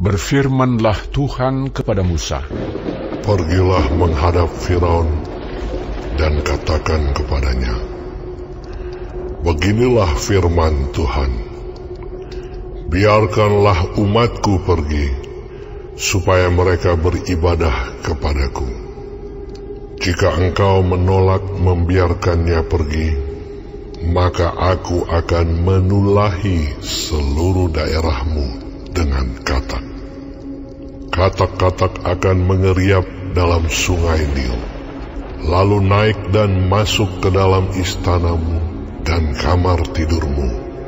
Berfirmanlah Tuhan kepada Musa, "Pergilah menghadap Firaun dan katakan kepadanya, beginilah firman Tuhan, biarkanlah umatku pergi, supaya mereka beribadah kepadaku. Jika engkau menolak membiarkannya pergi, maka aku akan menulahi seluruh daerahmu dengan katak. Katak-katak akan mengeriap dalam sungai Nil, lalu naik dan masuk ke dalam istanamu dan kamar tidurmu,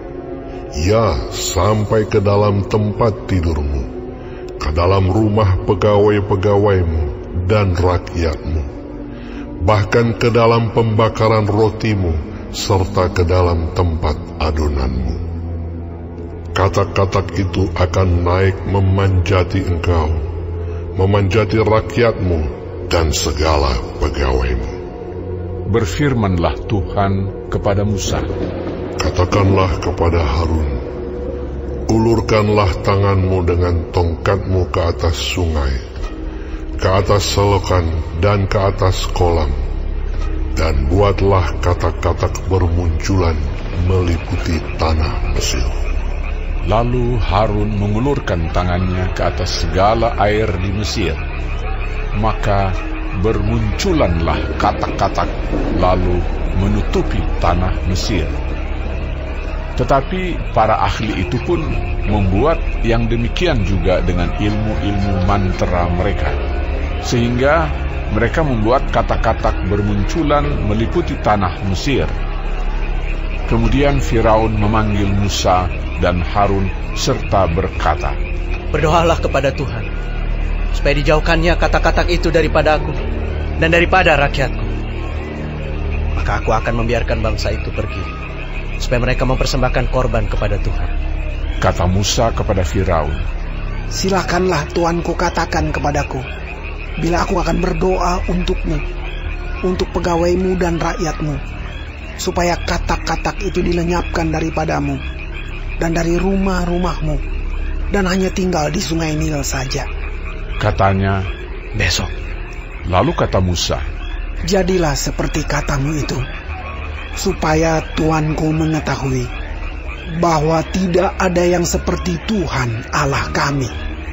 ya, sampai ke dalam tempat tidurmu, ke dalam rumah pegawai-pegawaimu dan rakyatmu, bahkan ke dalam pembakaran rotimu, serta ke dalam tempat adonanmu. Katak-katak itu akan naik memanjati engkau, memanjati rakyatmu dan segala pegawaimu." Berfirmanlah Tuhan kepada Musa, "Katakanlah kepada Harun, ulurkanlah tanganmu dengan tongkatmu ke atas sungai, ke atas selokan dan ke atas kolam, dan buatlah katak-katak bermunculan meliputi tanah Mesir." Lalu Harun mengulurkan tangannya ke atas segala air di Mesir. Maka bermunculanlah katak-katak, lalu menutupi tanah Mesir. Tetapi para ahli itu pun membuat yang demikian juga dengan ilmu-ilmu mantra mereka, sehingga mereka membuat katak-katak bermunculan meliputi tanah Mesir. Kemudian Firaun memanggil Musa dan Harun serta berkata, "Berdoalah kepada Tuhan, supaya dijauhkannya katak-katak itu daripada aku dan daripada rakyatku. Maka aku akan membiarkan bangsa itu pergi, supaya mereka mempersembahkan korban kepada Tuhan." Kata Musa kepada Firaun, "Silakanlah tuanku katakan kepadaku, bila aku akan berdoa untukmu, untuk pegawaimu dan rakyatmu, supaya katak-katak itu dilenyapkan daripadamu dan dari rumah-rumahmu, dan hanya tinggal di sungai Nil saja." Katanya, "Besok." Lalu kata Musa, "Jadilah seperti katamu itu, supaya tuanku mengetahui bahwa tidak ada yang seperti Tuhan Allah kami.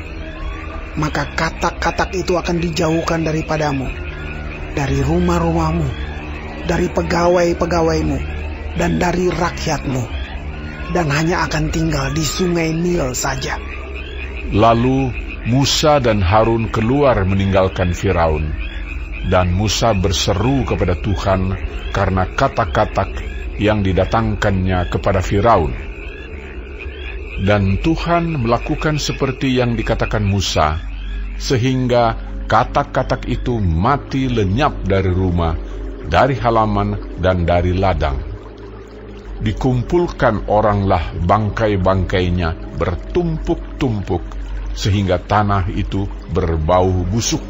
Maka katak-katak itu akan dijauhkan daripadamu, dari rumah-rumahmu, dari pegawai-pegawaimu, dan dari rakyatmu, dan hanya akan tinggal di sungai Nil saja." Lalu Musa dan Harun keluar meninggalkan Firaun, dan Musa berseru kepada Tuhan karena katak-katak yang didatangkannya kepada Firaun. Dan Tuhan melakukan seperti yang dikatakan Musa, sehingga katak-katak itu mati lenyap dari rumah, dari halaman dan dari ladang. Dikumpulkan oranglah bangkai-bangkainya bertumpuk-tumpuk, sehingga tanah itu berbau busuk.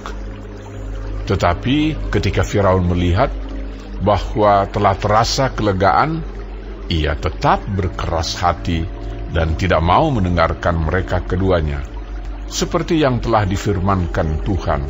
Tetapi ketika Firaun melihat bahwa telah terasa kelegaan, ia tetap berkeras hati dan tidak mau mendengarkan mereka keduanya, seperti yang telah difirmankan Tuhan.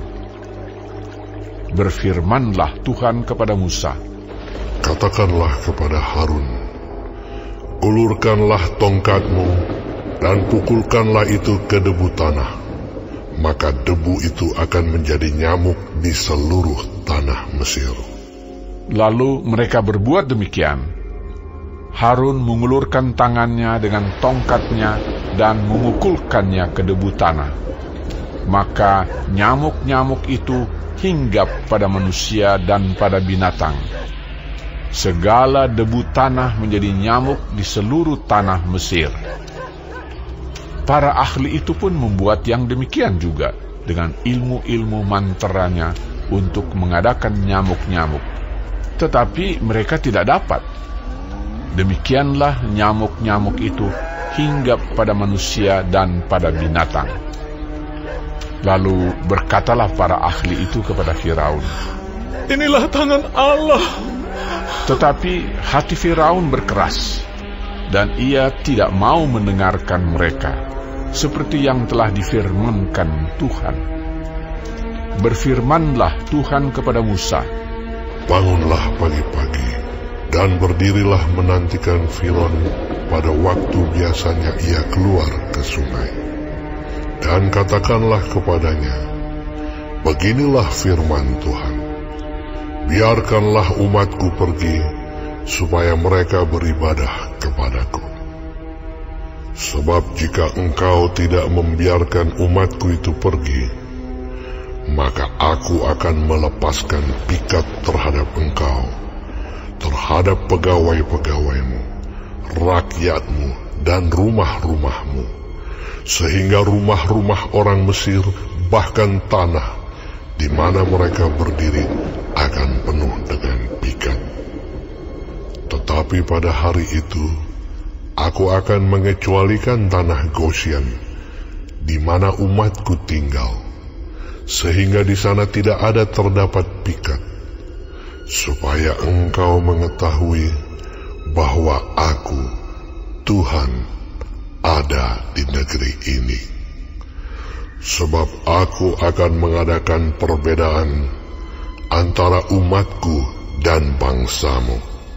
Berfirmanlah Tuhan kepada Musa, "Katakanlah kepada Harun, ulurkanlah tongkatmu dan pukulkanlah itu ke debu tanah, maka debu itu akan menjadi nyamuk di seluruh tanah Mesir." Lalu mereka berbuat demikian. Harun mengulurkan tangannya dengan tongkatnya dan memukulkannya ke debu tanah. Maka nyamuk-nyamuk itu hinggap pada manusia dan pada binatang. Segala debu tanah menjadi nyamuk di seluruh tanah Mesir. Para ahli itu pun membuat yang demikian juga dengan ilmu-ilmu mantranya untuk mengadakan nyamuk-nyamuk. Tetapi mereka tidak dapat. Demikianlah nyamuk-nyamuk itu hinggap pada manusia dan pada binatang. Lalu berkatalah para ahli itu kepada Firaun, "Inilah tangan Allah." Tetapi hati Firaun berkeras, dan ia tidak mau mendengarkan mereka. seperti yang telah difirmankan Tuhan. Berfirmanlah Tuhan kepada Musa, bangunlah pagi-pagi, dan berdirilah menantikan Firaun pada waktu biasanya ia keluar ke sungai. Dan katakanlah kepadanya, beginilah firman Tuhan, biarkanlah umatku pergi, supaya mereka beribadah kepadaku. Sebab jika engkau tidak membiarkan umatku itu pergi, maka aku akan melepaskan pikat terhadap engkau, terhadap pegawai-pegawaimu, rakyatmu, dan rumah-rumahmu, sehingga rumah-rumah orang Mesir, bahkan tanah di mana mereka berdiri, akan penuh dengan pikat. Tetapi pada hari itu, aku akan mengecualikan tanah Gosyen, di mana umatku tinggal, sehingga di sana tidak ada terdapat pikat, supaya engkau mengetahui bahwa aku, Tuhan, ada di negeri ini. Sebab aku akan mengadakan perbedaan antara umatku dan bangsamu.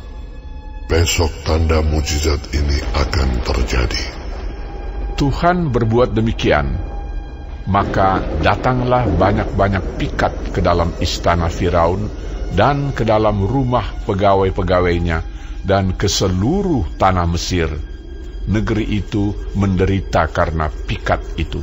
Besok tanda mujizat ini akan terjadi. Tuhan berbuat demikian, maka datanglah banyak-banyak pikat ke dalam istana Firaun dan ke dalam rumah pegawai-pegawainya dan ke seluruh tanah Mesir. Negeri itu menderita karena pikat itu.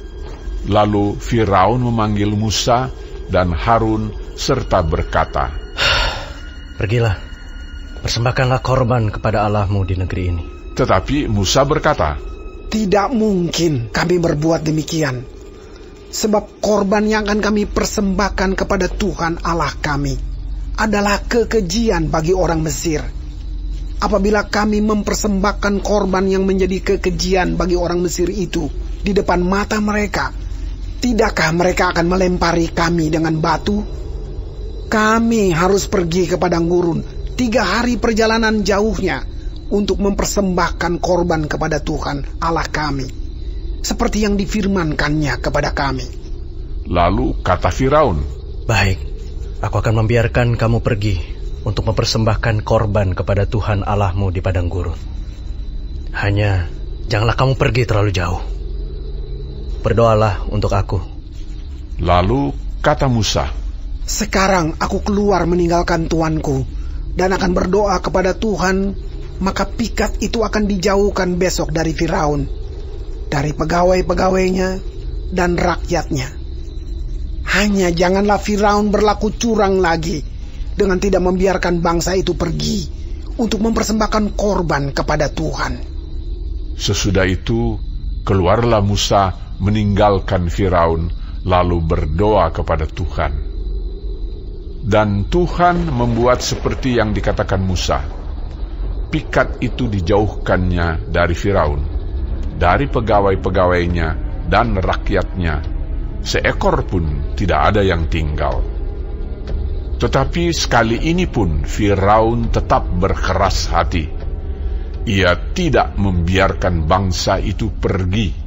Lalu Firaun memanggil Musa dan Harun serta berkata, pergilah, persembahkanlah korban kepada Allahmu di negeri ini. Tetapi Musa berkata, tidak mungkin kami berbuat demikian, sebab korban yang akan kami persembahkan kepada Tuhan Allah kami adalah kekejian bagi orang Mesir. Apabila kami mempersembahkan korban yang menjadi kekejian bagi orang Mesir itu di depan mata mereka, tidakkah mereka akan melempari kami dengan batu? Kami harus pergi ke padang gurun 3 hari perjalanan jauhnya untuk mempersembahkan korban kepada Tuhan Allah kami, seperti yang difirmankannya kepada kami. Lalu kata Firaun, baik, aku akan membiarkan kamu pergi untuk mempersembahkan korban kepada Tuhan Allahmu di padang gurun. Hanya janganlah kamu pergi terlalu jauh. Berdoalah untuk aku. Lalu kata Musa, sekarang aku keluar meninggalkan tuanku dan akan berdoa kepada Tuhan, maka pikat itu akan dijauhkan besok dari Firaun, dari pegawai-pegawainya dan rakyatnya. Hanya janganlah Firaun berlaku curang lagi dengan tidak membiarkan bangsa itu pergi untuk mempersembahkan korban kepada Tuhan. Sesudah itu keluarlah Musa meninggalkan Firaun, lalu berdoa kepada Tuhan. Dan Tuhan membuat seperti yang dikatakan Musa. Pikat itu dijauhkannya dari Firaun, dari pegawai-pegawainya dan rakyatnya. Seekor pun tidak ada yang tinggal. Tetapi sekali ini pun Firaun tetap berkeras hati. Ia tidak membiarkan bangsa itu pergi